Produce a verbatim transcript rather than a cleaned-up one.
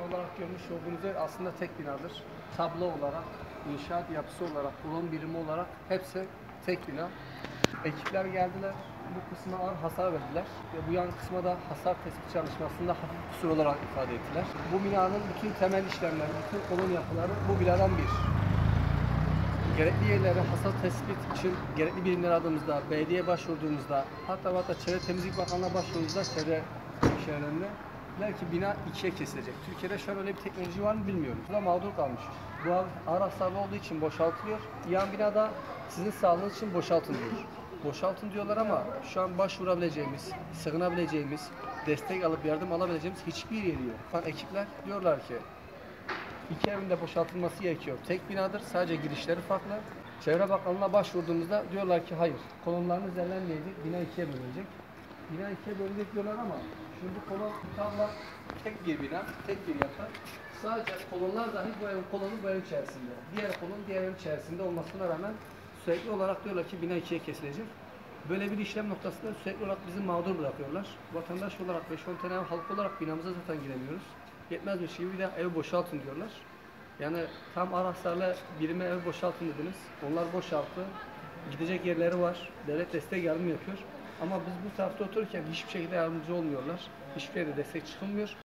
olarak görmüş olduğunuz yer aslında tek binadır. Tablo olarak, inşaat yapısı olarak, kolon birimi olarak hepsi tek bina. Ekipler geldiler, bu kısma ağır hasar verdiler ve bu yan kısma da hasar tespit çalışmasında hafif kusur olarak ifade ettiler. Bu binanın bütün temel işlemleri, bütün kolon yapıları bu binadan bir. Gerekli yerlere hasar tespit için gerekli birimler aradığımızda, belediye başvurduğumuzda, hatta hatta Çevre Temizlik Bakanlığı'na başvurduğumuzda çevre şehirlerinde belki bina ikiye kesilecek. Türkiye'de şu an öyle bir teknoloji var mı bilmiyorum. Bu da mağdur kalmış. Bu ağır hasarlı olduğu için boşaltılıyor. Yan binada sizin sağlığınız için boşaltın diyor. Boşaltın diyorlar ama şu an başvurabileceğimiz, sığınabileceğimiz, destek alıp yardım alabileceğimiz hiçbir yeri yok. Falan ekipler diyorlar ki İki evin de boşaltılması gerekiyor. Tek binadır, sadece girişleri farklı. Çevre Bakanlığı'na başvurduğumuzda diyorlar ki hayır, kolonlarınız ellenmeyecek, bina ikiye bölünecek. Bina ikiye bölünecek diyorlar ama şimdi bu kolon tutarlar tek bir bina, tek bir yapı. Sadece kolonlar dahi bu evin kolonu bu ev içerisinde. Diğer kolon diğer ev içerisinde olmasına rağmen sürekli olarak diyorlar ki bina ikiye kesilecek. Böyle bir işlem noktasında sürekli olarak bizi mağdur bırakıyorlar. Vatandaş olarak beş on tane ev halk olarak binamıza zaten giremiyoruz. Yetmezmiş gibi bir de ev boşaltın diyorlar. Yani tam araçlarla birime ev boşaltın dediniz. Onlar boşalttı. Gidecek yerleri var. Devlet destek yardım yapıyor. Ama biz bu tarafta otururken hiçbir şekilde yardımcı olmuyorlar. Hiçbir yere destek çıkılmıyor.